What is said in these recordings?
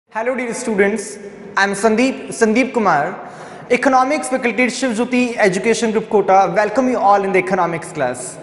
Hello dear students, I am Sandeep Kumar, Economics Faculty at Shiv Jyoti Education Group Kota. Welcome you all in the economics class.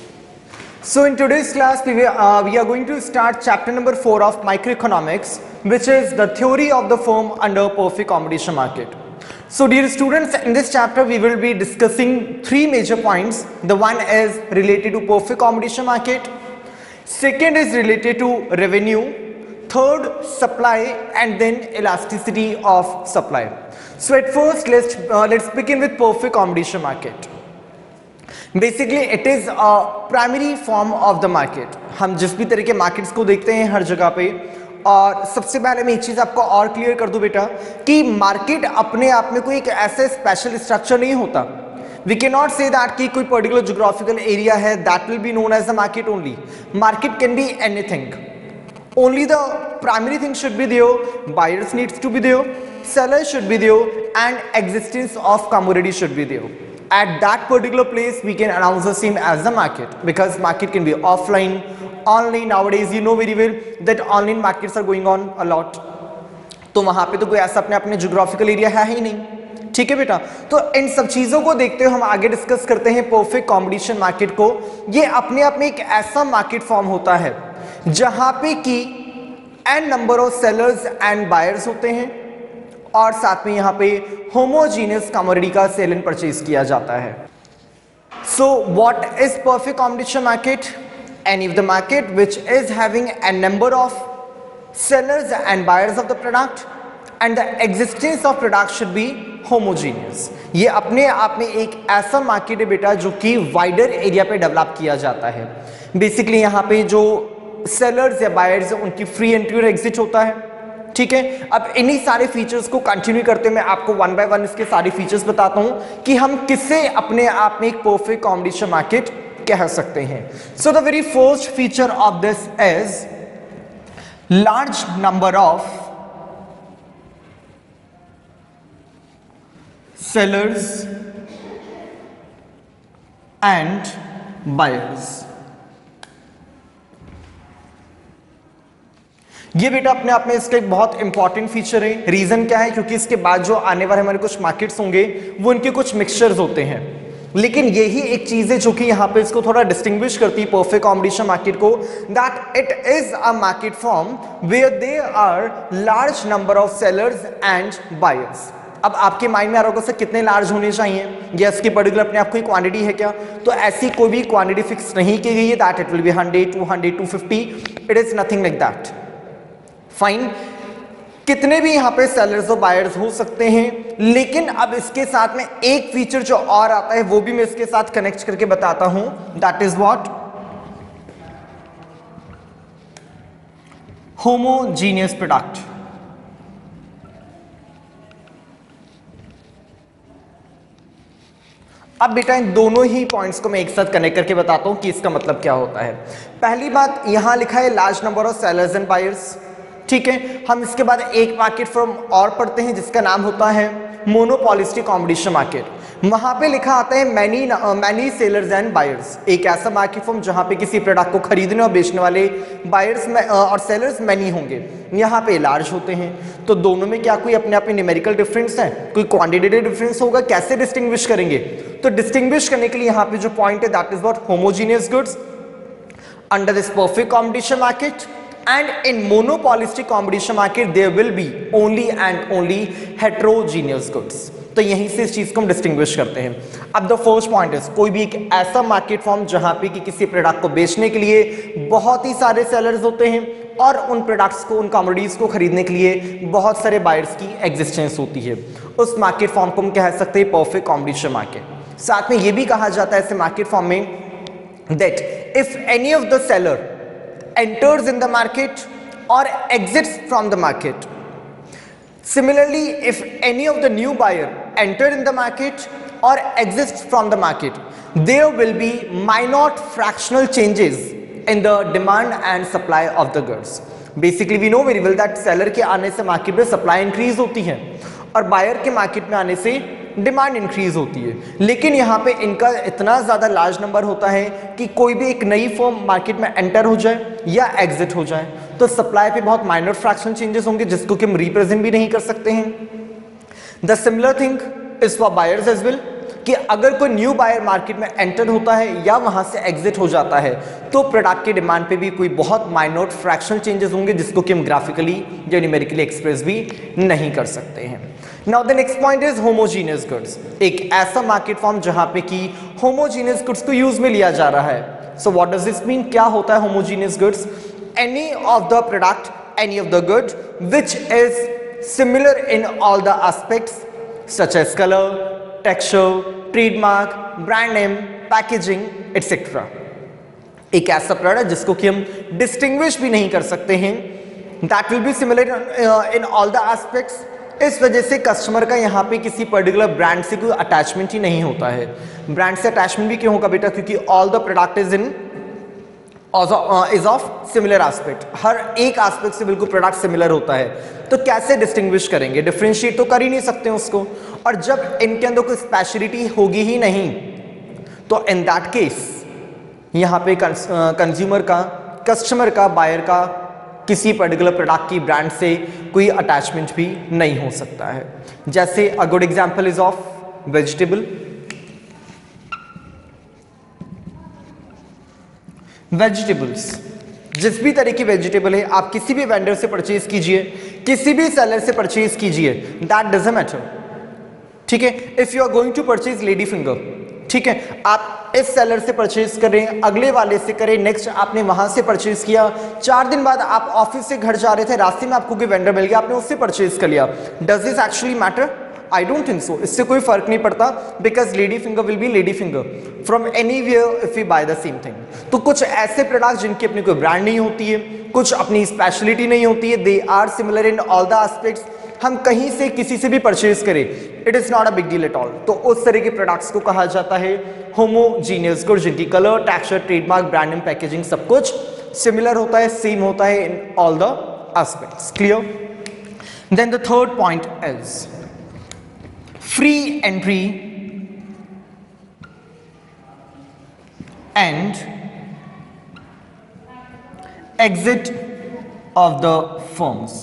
So in today's class we are going to start chapter number 4 of microeconomics, which is the theory of the firm under perfect competition market. So dear students, in this chapter we will be discussing three major points. The one is related to perfect competition market, second is related to revenue, third supply, and then elasticity of supply. So at first let's begin with perfect competition market. Basically it is a primary form of the market. हम जिस भी तरह के markets को देखते हैं हर जगह पे, और सबसे पहले मैं एक चीज़ आपको और क्लियर कर दूं बेटा कि मार्केट अपने आप में कोई एक ऐसा स्पेशल स्ट्रक्चर नहीं होता. We cannot say that कि कोई पर्टिकुलर ज्योग्राफिकल एरिया है that will be known as the market only. Market can be anything. Only the primary thing should be there, buyers needs to be there, sellers should be there, and existence of commodity should be there. At that particular place we can announce the same as the market, because market can be offline, online. Nowadays you know very well that online markets are going on a lot. तो वहाँ पे तो कोई ऐसा अपने अपने geographical area है ही नहीं. ठीक है बेटा, तो इन सब चीज़ों को देखते हुए हम आगे डिस्कस करते हैं परफेक्ट कॉम्पिटिशन मार्केट को. ये अपने आप में एक ऐसा मार्केट फॉर्म होता है जहाँ पे कि n number of sellers and buyers होते हैं, और साथ में यहाँ पे होमोजीनियस कमोडिटी का सेल एंड परचेज किया जाता है. So what is perfect competition market? Any of the market which is having n number of sellers and buyers of the product and the existence of product should be homogeneous. ये अपने आप में एक ऐसा market है बेटा जो कि वाइडर एरिया पे डेवलप किया जाता है. बेसिकली यहाँ पे जो सेलर्स या बायर्स उनकी फ्री एंट्री और एग्जिट होता है. ठीक है, अब इन्हीं सारे फीचर्स को कंटिन्यू करते मैं आपको वन बाय वन इसके सारे फीचर्स बताता हूँ कि हम किसे अपने आप में एक परफेक्ट कॉम्पिटिशन मार्केट कह सकते हैं. So the very first feature of this is large number of sellers and buyers. ये बेटा अपने आप में इसका एक बहुत इंपॉर्टेंट फीचर है. रीजन क्या है? क्योंकि इसके बाद जो आने वाले हमारे कुछ मार्केट्स होंगे वो इनके कुछ मिक्सचर्स होते हैं, लेकिन यही एक चीज है जो कि यहाँ पे इसको थोड़ा डिस्टिंग्विश करती है परफेक्ट कॉम्पिटिशन मार्केट को, that it is a market form where there are large number of sellers and buyers. अब आपके माइंड में आ रहा होगा सर कितने लार्ज होने चाहिए, या इसकी पर्टिकुलर अपने आप कोई क्वांटिटी है क्या? तो ऐसी कोई भी क्वांटिटी फिक्स नहीं की गई है that it will be 100, 200, 250. It is nothing like that. Fine, कितने भी यहाँ पे सेलर्स और बायर्स हो सकते हैं, लेकिन अब इसके साथ में एक फीचर जो और आता है वो भी मैं इसके साथ कनेक्ट करके बताता हूं, that is what? Homogeneous product. अब बेटा इन दोनों ही पॉइंट्स को मैं एक साथ कनेक्ट करके बताता हूं कि इसका मतलब क्या होता है. पहली बात यहां लिखा है large number of sellers and buyers. ठीक है, हम इसके बाद एक मार्केट फॉर्म और पढ़ते हैं जिसका नाम होता है मोनोपोलिस्टिक कॉम्पिटिशन मार्केट. वहां पे लिखा आता है मैनी सेलर्स एंड बायर्स. एक ऐसा मार्केट फॉर्म जहां पे किसी प्रोडक्ट को खरीदने और बेचने वाले बायर्स और सेलर्स मैनी होंगे, यहाँ पे लार्ज होते हैं. तो दोनों में क्या कोई अपने आप में न्यूमेरिकल डिफरेंस है? कोई क्वांटिटेटिव डिफरेंस होगा? कैसे डिस्टिंग्विश करेंगे? तो डिस्टिंग्विश करने के लिए यहाँ पे जो पॉइंट है that is what? Homogeneous goods under this perfect competition market. And in monopolistic competition market there will be only and only heterogeneous goods. तो यहीं से इस चीज को हम डिस्टिंग्विश करते हैं. अब द फर्स्ट पॉइंट इज कोई भी एक ऐसा मार्केट फॉर्म जहां पे कि किसी प्रोडक्ट को बेचने के लिए बहुत ही सारे सेलर्स होते हैं और उन प्रोडक्ट्स को, उन कमोडिटीज को खरीदने के लिए बहुत सारे बायर्स की एग्जिस्टेंस होती है. उस मार्केट फॉर्म को हम कह सकते हैं परफेक्ट कॉम्पिटिशन मार्केट. साथ में ये भी कहा जाता है ऐसे मार्केट फॉर्म में that if any of the seller enters in the market or exits from the market. Similarly, if any of the new buyer enter in the market or exits from the market, there will be minor fractional changes in the demand and supply of the goods. Basically, we know very well that seller के आने से market में supply increase होती है और buyer के market में आने से डिमांड इंक्रीज होती है, लेकिन यहाँ पे इनका इतना ज़्यादा लार्ज नंबर होता है कि कोई भी एक नई फर्म मार्केट में एंटर हो जाए या एग्जिट हो जाए तो सप्लाई पे बहुत माइनर फ्रैक्शनल चेंजेस होंगे जिसको कि हम रिप्रेजेंट भी नहीं कर सकते हैं। The similar thing is for buyers as well, कि अगर कोई न्यू बायर मार्केट में एंटर होता है या वहां से एग्जिट हो जाता है तो प्रोडक्ट के डिमांड पे भी कोई बहुत माइनर फ्रैक्शनल चेंजेस होंगे जिसको कि हम ग्राफिकली या न्यूमेरिकली एक्सप्रेस भी नहीं कर सकते हैं। Now the next point is homogeneous goods, एक ऐसा मार्केट फॉर्म जहां पे कि होमोजीनियस गुड्स को यूज में लिया जा रहा है। So what does this mean, क्या होता है homogeneous goods? Any of the product, any of the good which is similar in all the aspects such as colour, texture, trademark, brand name, packaging etcetera. एक ऐसा product जिसको कि हम distinguish भी नहीं कर सकते हैं, that will be similar in all the aspects. इस वजह से कस्टमर का यहाँ पे किसी पर्टिकुलर ब्रांड से कोई अटैचमेंट ही नहीं होता है। ब्रांड से अटैचमेंट भी क्यों होगा बेटा? क्योंकि all the product is of similar aspect, हर एक एस्पेक्ट से बिल्कुल प्रोडक्ट सिमिलर होता है। तो कैसे डिस्टिंग्विश करेंगे? डिफरेंशिएट तो कर ही नहीं सकते उसको, और जब इनके अंदर कोई स्पेशलिटी होगी ही नहीं तो इन दैट केस यहाँ पे कंज्यूमर का, कस्टमर का, बायर का किसी पर्टिकुलर प्रोडक्ट की ब्रांड से कोई अटैचमेंट भी नहीं हो सकता है। जैसे a good example is of vegetable. Vegetables, जिस भी तरह की वेजिटेबल है आप किसी भी वेंडर से परचेज कीजिए, किसी भी सेलर से परचेज कीजिए, दैट डजंट मैटर, ठीक है। If you are going to purchase lady finger, ठीक है, आप इस सेलर से परचेज करें, अगले वाले से करें, नेक्स्ट आपने वहां से परचेज किया, 4 दिन बाद आप ऑफिस से घर जा रहे थे, रास्ते में आपको कोई वेंडर मिल गया, आपने उससे परचेज कर लिया, does this actually matter? I don't think so. इससे कोई फर्क नहीं पड़ता, because lady finger will be lady finger from anywhere if you buy the same thing. तो कुछ ऐसे प्रोडक्ट जिनकी अपनी कोई ब्रांड नहीं होती है, कुछ अपनी स्पेशलिटी नहीं होती है, they are similar in all the aspects, हम कहीं से किसी से भी परचेज करें, it is not a big deal at all. तो उस तरह के प्रोडक्ट्स को कहा जाता है होमोजीनियस गुड्स, जिनकी colour, texture, trademark, brand name, packaging सब कुछ सिमिलर होता है, सेम होता है in all the aspects. Clear? Then the third point is free entry and exit of the firms.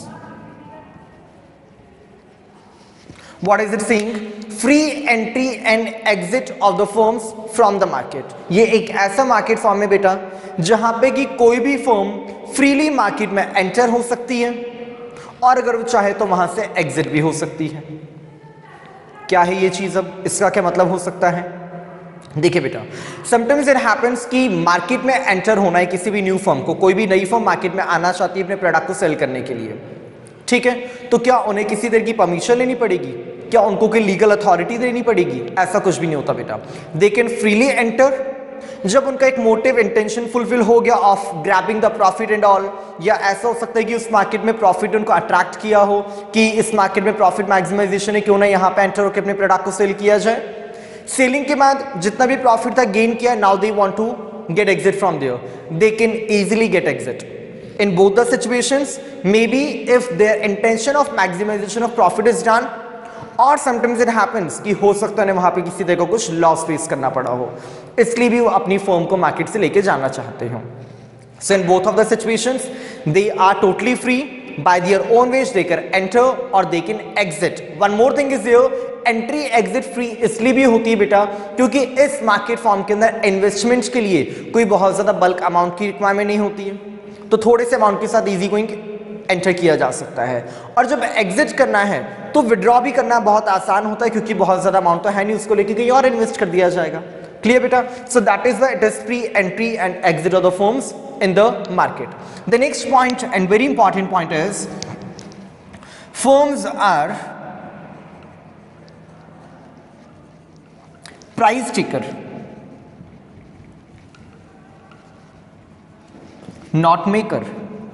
What is it saying? Free entry and exit of the firms from the market. ये एक ऐसा market form है बेटा जहां पे कि कोई भी फर्म फ्रीली मार्केट में एंटर हो सकती है और अगर वो चाहे तो वहां से एग्जिट भी हो सकती है। क्या है ये चीज? अब इसका क्या मतलब हो सकता है? देखिए बेटा, समटाइम्स इट हैपेंस कि मार्केट में एंटर होना है किसी भी न्यू फर्म को, कोई भी नई फर्म मार्केट में आना चाहती है अपने प्रोडक्ट को सेल करने के लिए, ठीक है, तो क्या उन्हें किसी तरह की परमिशन लेनी पड़ेगी? क्या उनको कोई लीगल अथॉरिटी देनी पड़ेगी? ऐसा कुछ भी नहीं होता बेटा। दे कैन फ्रीली एंटर जब उनका एक मोटिव इंटेंशन फुलफिल हो गया of grabbing the profit and all, या ऐसा हो सकता है कि उस मार्केट में प्रॉफिट उनको अट्रैक्ट किया हो कि इस मार्केट में प्रॉफिट मैक्सिमाइजेशन है, क्यों ना यहाँ पे एंटर होकर अपने प्रोडक्ट को सेल किया जाए। सेलिंग के बाद जितना भी प्रॉफिट था गेन किया, now they want to get exit from there, they can easily get exit in both the situations, maybe if their intention of maximization of profit is done, और sometimes it happens कि हो सकता है वहां पे किसी तरह का कुछ लॉस फेस करना पड़ा हो, इसलिए भी वो अपनी फर्म को मार्केट से लेके जाना चाहते हो। So in both of the situations they are totally free by their own ways, they can enter or they can exit. One more thing is here, entry exit free इसलिए भी होती है बेटा क्योंकि इस मार्केट फॉर्म के अंदर investments के लिए कोई बहुत ज्यादा बल्क अमाउंट की रिक्वायरमेंट नहीं होती है, तो थोड़े से अमाउंट के साथ इजी गोइंग एंटर किया जा सकता है। और जब एग्जिट करना है तो विड्रॉ भी करना बहुत आसान होता है क्योंकि बहुत ज्यादा अमाउंट तो है नहीं, उसको लेके कहीं और इन्वेस्ट कर दिया जाएगा। क्लियर बेटा? So that is why it is free entry and exit of the firms in the market. The next point and very important point is firms are price taker, not maker.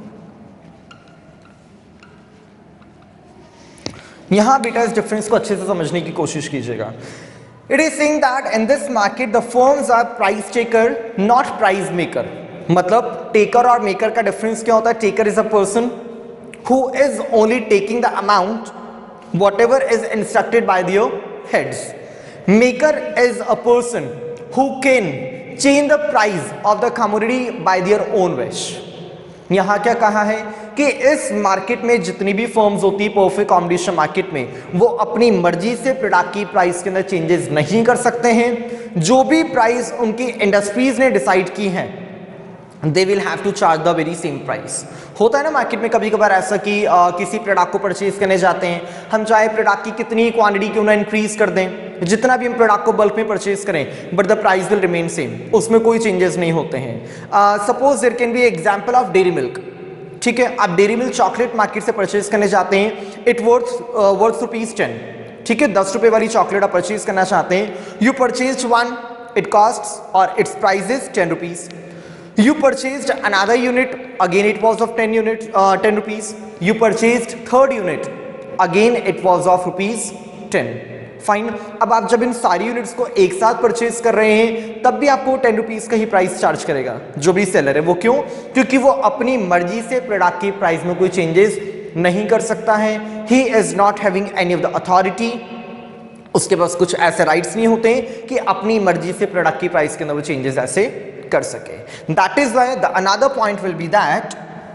यहां बेटा इस difference को अच्छे से समझने की कोशिश कीजिएगा। It is saying that in this market the firms are price taker not price maker. मतलब टेकर और मेकर का डिफरेंस क्या होता है? Taker is a person who is only taking the amount whatever is instructed by the heads. Maker is a person who can change the price of the commodity by their own wish. यहाँ क्या कहा है कि इस market में जितनी भी firms होती है परफेक्ट कॉम्पिटिशन मार्केट में, वो अपनी मर्जी से प्रोडक्ट की प्राइस के अंदर चेंजेस नहीं कर सकते हैं। जो भी प्राइस उनकी इंडस्ट्रीज ने डिसाइड की है they will have to charge the very same price. होता है ना मार्केट में कभी कभार ऐसा कि किसी प्रोडक्ट को परचेज करने जाते हैं, हम चाहे प्रोडक्ट की कितनी क्वांटिटी क्यों ना इंक्रीज कर दें, जितना भी हम प्रोडक्ट को बल्क में परचेज करें, but the price will remain same, उसमें कोई चेंजेस नहीं होते हैं। Suppose there can be example of dairy milk. ठीक है, आप डेयरी मिल्क चॉकलेट मार्केट से परचेज करने जाते हैं, इट वर्थ ₹10। ठीक है, 10 रुपए वाली चॉकलेट आप परचेज करना चाहते हैं, you purchase one, it cost और its price is ₹10। You purchased another unit, again it was of 10 rupees. You purchased third unit, again it was of ₹10. Fine. अब आप जब इन सारी यूनिट्स को एक साथ परचेज कर रहे हैं तब भी आपको 10 रुपीज का ही प्राइस चार्ज करेगा जो भी सेलर है। वो क्यों? क्योंकि वो अपनी मर्जी से प्रोडक्ट की प्राइस में कोई चेंजेस नहीं कर सकता है। He is not having any of the authority, उसके पास कुछ ऐसे राइट्स नहीं होते कि अपनी मर्जी से प्रोडक्ट की प्राइस के अंदर वो चेंजेस ऐसे कर सके। That is why the another point will be that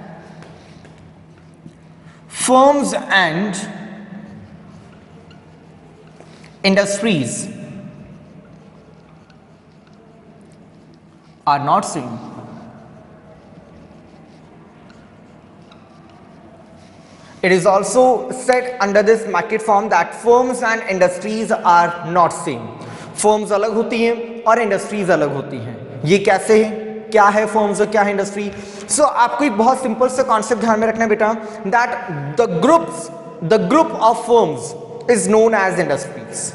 firms and industries are not same. It is also said under this market form that firms and industries are not same. Firms अलग होती हैं और industries अलग होती हैं। ये कैसे है, क्या है फर्म्स और क्या है इंडस्ट्री? सो आपको एक बहुत सिंपल सा कॉन्सेप्ट ध्यान में रखना है बेटा, that the group of firms is known as industries.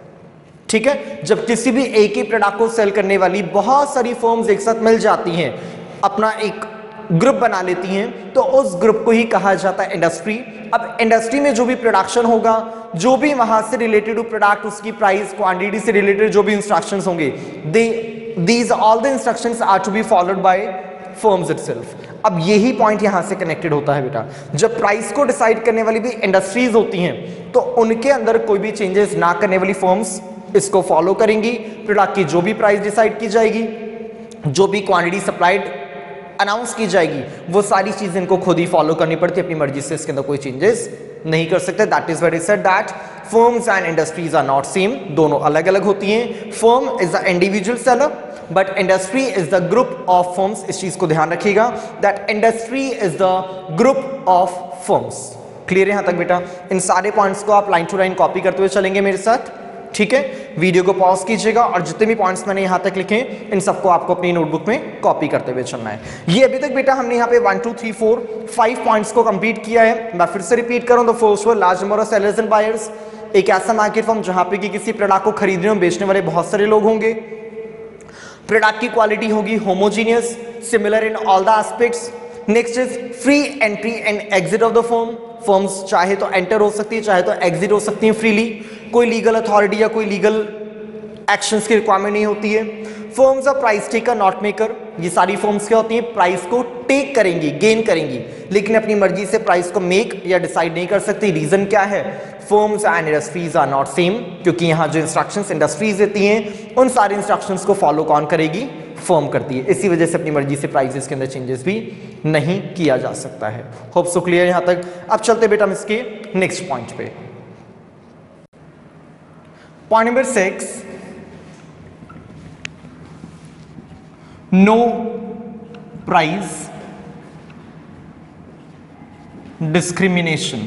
ठीक है, जब किसी भी एक ही प्रोडक्ट को सेल करने वाली बहुत सारी फर्म्स एक साथ मिल जाती हैं, अपना एक ग्रुप बना लेती हैं, तो उस ग्रुप को ही कहा जाता है इंडस्ट्री। अब इंडस्ट्री में जो भी प्रोडक्शन होगा, जो भी वहां से रिलेटेड प्रोडक्ट, उसकी प्राइस, क्वांटिटी से रिलेटेड जो भी इंस्ट्रक्शंस होंगे, these all the instructions are to be followed by firms itself. अब यही पॉइंट यहां से कनेक्टेड होता है बेटा, जब प्राइस को डिसाइड करने वाली भी इंडस्ट्रीज होती हैं तो उनके अंदर कोई भी चेंजेस ना करने वाली फर्म्स इसको फॉलो करेंगी। प्रोडक्ट की जो भी प्राइस डिसाइड की जाएगी, जो भी क्वांटिटी सप्लाइड अनाउंस की जाएगी, वो सारी चीजें इनको खुद ही फॉलो करनी पड़ती है, अपनी मर्जी से इसके अंदर कोई चेंजेस नहीं कर सकते। That is what is said that firms and industries are not same, दोनों अलग अलग होती हैं। Firm is the individual seller but industry is the group of firms. इस चीज को ध्यान रखिएगा, that industry is the group of firms. Clear है यहां तक बेटा? इन सारे पॉइंट्स को आप लाइन टू लाइन कॉपी करते हुए चलेंगे मेरे साथ। ठीक है, वीडियो को पॉज कीजिएगा और जितने भी पॉइंट्स मैंने यहां तक लिखे इन सबको आपको अपनी नोटबुक में कॉपी करते हुए चलना है। ये अभी तक बेटा हमने यहाँ पे 1 2 3 4 5 पॉइंट्स को कंप्लीट किया है। मैं फिर से रिपीट करूं, the first one, large number of sellers and buyers. एक ऐसा मार्केट फॉर्म जहां पे कि किसी प्रोडक्ट को खरीदने और बेचने वाले बहुत सारे लोग होंगे। प्रोडक्ट की क्वालिटी होगी homogeneous, similar in all the aspects. Next is free entry and exit of the firm. Firms चाहे तो एंटर हो सकती है, चाहे तो एग्जिट हो सकती है फ्रीली, कोई लीगल अथॉरिटी या कोई लीगल एक्शंस की रिक्वायरमेंट नहीं होती है। Firms are price taker not maker. ये सारी फर्म्स क्या होती हैं? प्राइस को टेक करेंगी, गेन करेंगी, लेकिन अपनी मर्जी से प्राइस को मेक या डिसाइड नहीं कर सकती। रीजन क्या है? Firms and industries are not same, क्योंकि यहाँ जो इंस्ट्रक्शंस इंडस्ट्रीज देती हैं उन सारे इंस्ट्रक्शंस को फॉलो कौन करेगी? फर्म करती है। इसी वजह से अपनी मर्जी से प्राइसेस के अंदर चेंजेस भी नहीं किया जा सकता है। होप सो क्लियर यहां तक। अब चलते बेटा हम इसके नेक्स्ट पॉइंट पे। Point number 6, no price discrimination.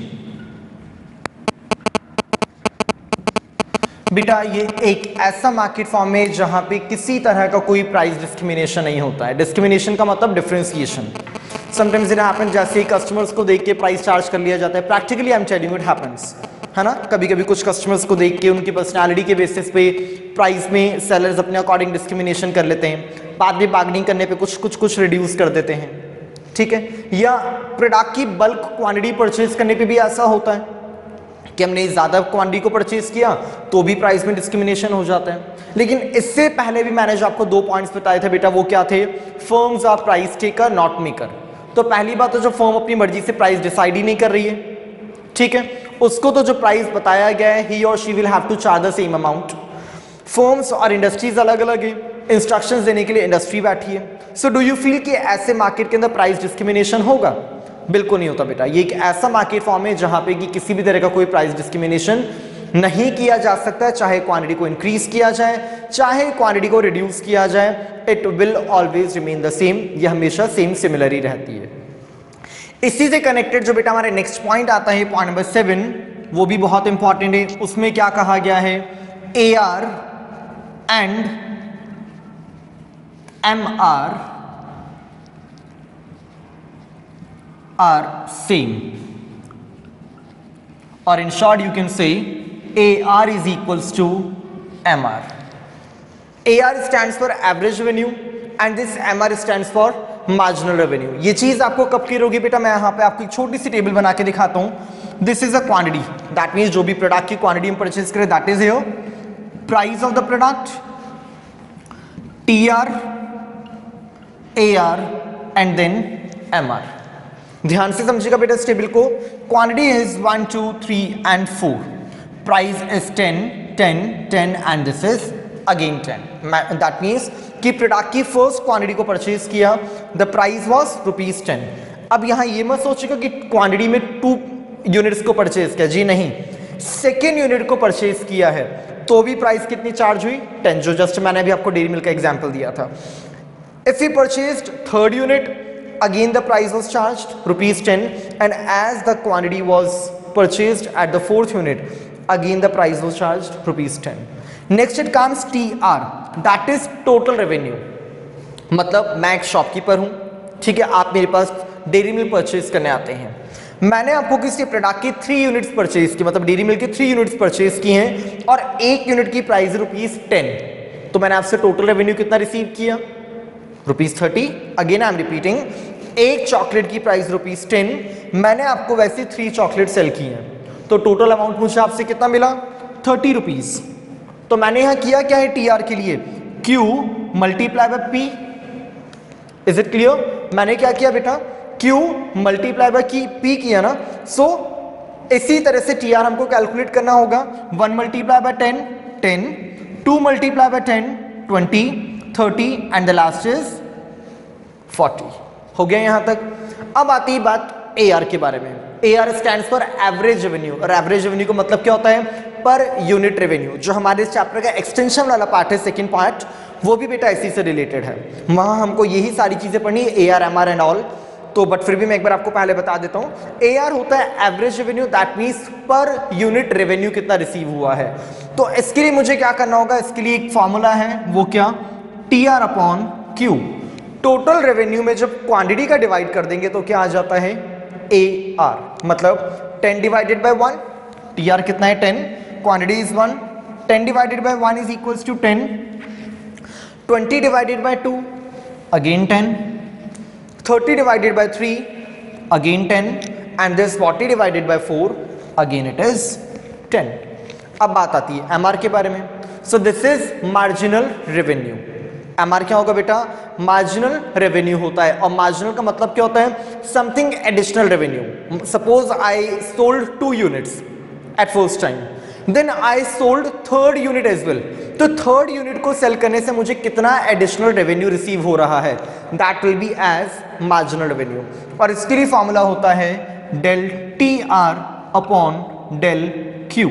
बेटा ये एक ऐसा मार्केट फॉर्म है जहां पे किसी तरह का कोई प्राइस डिस्क्रिमिनेशन नहीं होता है। डिस्क्रिमिनेशन का मतलब डिफरेंशिएशन। समटाइम्स इट हैपन, जैसे कस्टमर्स को देख के प्राइस चार्ज कर लिया जाता है। Practically I am telling it happens, है ना। कभी कभी कुछ कस्टमर्स को देख के उनकी पर्सनैलिटी के बेसिस पे प्राइस में सेलर्स अपने अकॉर्डिंग डिस्क्रिमिनेशन कर लेते हैं। बाद में बार्गेनिंग करने पे कुछ रिड्यूस कर देते हैं। ठीक है, या प्रोडक्ट की बल्क क्वांटिटी परचेज करने पे भी ऐसा होता है कि हमने ज़्यादा क्वांटिटी को परचेज किया तो भी प्राइस में डिस्क्रिमिनेशन हो जाता है। लेकिन इससे पहले भी मैंने जो आपको 2 पॉइंट्स बताए थे बेटा, वो क्या थे? Firms are price taker not maker. तो पहली बात तो जो फर्म अपनी मर्जी से प्राइस डिसाइड ही नहीं कर रही है, ठीक है, उसको तो जो प्राइस बताया गया है ही और she will have to charge the same amount. Firms और इंडस्ट्रीज अलग अलग है, इंस्ट्रक्शंस देने के लिए इंडस्ट्री बैठी है। सो डू यू फील कि ऐसे मार्केट के अंदर प्राइस डिस्क्रिमिनेशन होगा? बिल्कुल नहीं होता बेटा। ये एक ऐसा मार्केट फॉर्म है जहां पे कि किसी भी तरह का कोई प्राइस डिस्क्रिमिनेशन नहीं किया जा सकता, चाहे क्वांटिटी को इंक्रीज किया जाए चाहे क्वांटिटी को रिड्यूस किया जाए, it will always remain the same. ये हमेशा सेम सिमिलर ही रहती है। इसी से कनेक्टेड जो बेटा हमारे नेक्स्ट पॉइंट आता है, पॉइंट नंबर 7, वो भी बहुत इंपॉर्टेंट है। उसमें क्या कहा गया है, AR and MR are same, और in short you can say AR is equals to MR. AR stands for average revenue and this MR stands for marginal revenue. ये चीज आपको कब क्लियर होगी बेटा? मैं यहाँ पे आपको एक छोटी सी टेबल बना के दिखाता हूँ। This is a quantity, that means जो भी प्रोडक्ट की क्वांटिटी हम परचेज करें that is here price of the product, TR, AR and then MR। ध्यान से समझिएगा बेटा इस टेबल को। Quantity is 1 2 3 and 4, price is 10 10 10 and this is again 10। That means कि प्रोडक्ट की फर्स्ट क्वांटिटी को परचेज किया, द प्राइस वाज ₹10। अब यहाँ ये मत सोचिएगा कि क्वांटिटी में 2 यूनिट्स को परचेज किया, जी नहीं, सेकेंड यूनिट को परचेज किया है तो भी प्राइस कितनी चार्ज हुई? 10, जो जस्ट मैंने अभी आपको डेयरी मिल्क का एग्जाम्पल दिया था। If you purchased third unit, again the price was charged ₹10, and as the quantity was purchased at the fourth unit, again the price was charged ₹10. Next it comes TR, that is total revenue। मतलब मैं एक shopkeeper हूँ, ठीक है, आप मेरे पास dairy milk purchase करने आते हैं, मैंने आपको किसी प्रोडक्ट की 3 यूनिट्स परचेज की, मतलब डेयरी मिल्क की 3 यूनिट्स परचेज की हैं और एक यूनिट की प्राइस ₹10, तो मैंने आपसे टोटल रेवेन्यू कितना रिसीव किया? ₹30। अगेन आई एम रिपीटिंग, एक चॉकलेट की प्राइस ₹10, मैंने आपको वैसे 3 चॉकलेट सेल की हैं, तो टोटल अमाउंट मुझे आपसे कितना मिला? ₹30। तो मैंने यहां किया क्या है TR के लिए? Q multiply by P। Is it clear? मैंने क्या किया बेटा? Q मल्टीप्लाई बाय P किया ना। सो इसी तरह से TR हमको कैलकुलेट करना होगा। 1 multiply by 10 10, 2 multiply by 10 20, 30 and the last is 40। हो गया यहां तक। अब आती है बात AR के बारे में। AR stands for average revenue, और एवरेज रेवेन्यू का मतलब क्या होता है? पर यूनिट रेवेन्यू। जो हमारे इस चैप्टर का एक्सटेंशन वाला पार्ट है, सेकंड पार्ट, वो भी बेटा इसी से रिलेटेड है। वहां हमको यही सारी चीजें पढ़नी है, AR MR एंड ऑल। तो बट फिर भी मैं एक बार आपको पहले बता देता हूं। AR होता है average revenue, that means per unit revenue कितना रिसीव हुआ है। तो इसके लिए मुझे क्या करना होगा? इसके लिए एक फॉर्मूला है, वो क्या? TR upon Q। Total revenue में जब क्वांटिटी का डिवाइड कर देंगे तो क्या आ जाता है? AR। मतलब 10 डिवाइडेड बाय 1, TR कितना है? 10, quantity is 1, 10 divided by 1 is equals to 10, 20 divided by 2 again 10, 30 divided by 3 again 10, and this 40 divided by 4 again it is 10। अब बात आती है MR के बारे में। So this is marginal revenue. MR क्या होगा बेटा? मार्जिनल रेवेन्यू होता है, और मार्जिनल का मतलब क्या होता है? Something additional revenue. Suppose I sold 2 units at first time, then I sold third unit as well, तो थर्ड यूनिट को सेल करने से मुझे कितना एडिशनल रेवेन्यू रिसीव हो रहा है? That will be as marginal revenue. और इसके लिए फॉर्मूला होता है del TR upon del Q,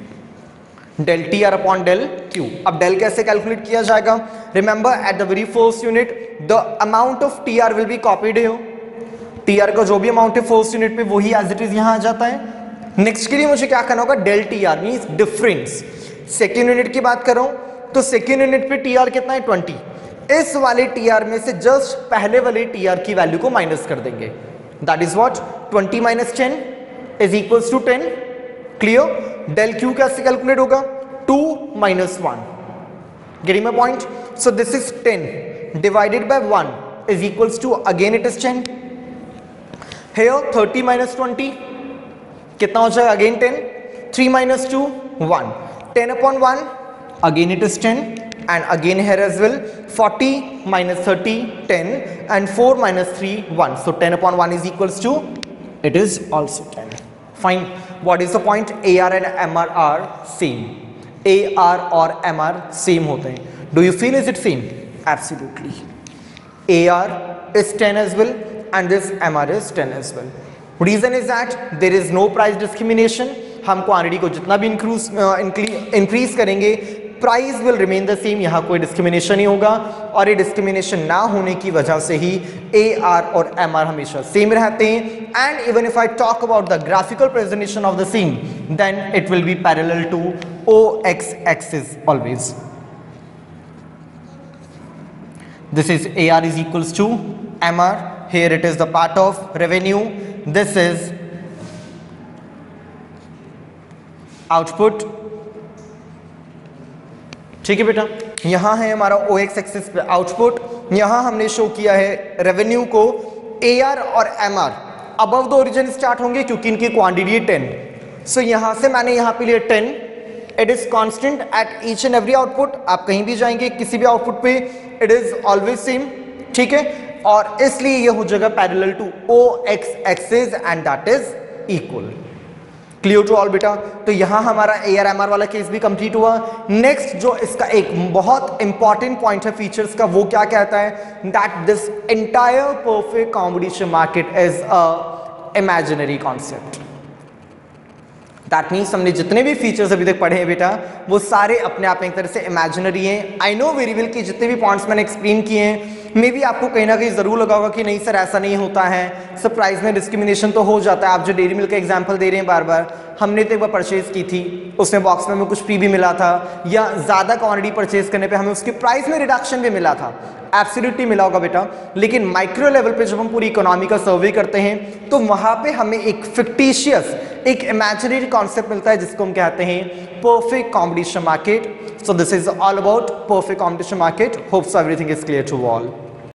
del TR upon del Q। अब डेल कैसे कैलकुलेट किया जाएगा? Remember at the very first unit the amount of TR will be copied here. TR का जो भी अमाउंट है फर्स्ट यूनिट पे वही एज इट इज यहां आ जाता है। नेक्स्ट के लिए मुझे क्या करना होगा? Del TR means difference. Second unit की बात कर रहा हूं तो सेकेंड यूनिट पे TR कितना है? 20। इस वाले TR में से जस्ट पहले वाले TR की वैल्यू को माइनस कर देंगे, that is what? 20 minus 10 is equals to 10। Clear? Del Q कैसे कैलकुलेट होगा? 2 minus 1. Getting my point? So this is 10 divided by 1 is equals to, again it is 10. Here 30 minus 20 कितना हो जाएगा? Again 10. 3 minus 2 1. 10 upon 1 again it is 10, and again here as well 40 minus 30 10, and 4 minus 3 1. So 10 upon 1 is equals to, it is also 10. Fine. What is the point? AR and MR are same, AR और MR same होते हैं. Do you feel is it same? Absolutely. AR is 10 as well and this MR is 10 as well. Reason is that there is no price discrimination. हम quantity को जितना भी increase करेंगे, price will remain the same. यहाँ कोई discrimination नहीं होगा और ये डिस्क्रिमिनेशन ना होने की वजह से ही AR और MR हमेशा सेम रहते हैं. And even if I talk about the graphical presentation of the same, then it will be parallel to OX axis always. This is AR is equals to MR. Here it is the part of revenue. This is output. ठीक है बेटा, यहां है हमारा OX axis पे output. यहां हमने show किया है रेवेन्यू को. AR और MR above the origin start होंगे क्योंकि इनकी क्वांटिटी है 10. सो यहां से मैंने यहां पे लिया 10. It is constant at each and every output. आप कहीं भी जाएंगे किसी भी आउटपुट पे इट इज ऑलवेज सेम. ठीक है, और इसलिए ये हो जाएगा parallel to OX axis and that is equal. Clear to all बेटा? तो यहां हमारा AR MR वाला केस भी कंप्लीट हुआ. नेक्स्ट जो इसका एक बहुत इंपॉर्टेंट पॉइंट है फीचर्स का, वो क्या कहता है? That this entire perfect combination market is a imaginary concept. That means हमने जितने भी फीचर्स अभी तक पढ़े हैं बेटा, वो सारे अपने आप में एक तरह से इमेजिनरी हैं. आई नो वेरी वेल कि जितने भी पॉइंट्स मैंने एक्सप्लेन किए हैं, मे बी आपको कहीं ना कहीं जरूर लगा होगा कि नहीं सर ऐसा नहीं होता है, सब प्राइस में डिस्क्रिमिनेशन तो हो जाता है. आप जो डेयरी मिल्क का एग्जांपल दे रहे हैं बार बार, हमने तो एक बार परचेज की थी, उसमें बॉक्स में हमें कुछ फ्री भी मिला था, या ज़्यादा क्वांटिटी परचेज करने पे हमें उसके प्राइस में रिडक्शन भी मिला था. एब्सोल्युटली मिला होगा बेटा. लेकिन माइक्रो लेवल पे जब हम पूरी इकोनॉमी का सर्वे करते हैं तो वहाँ पे हमें एक फिक्टिशियस, एक इमेजिनरी कॉन्सेप्ट मिलता है जिसको हम कहते हैं perfect combination market. So this is all about perfect competition market. Hope so everything is clear to all.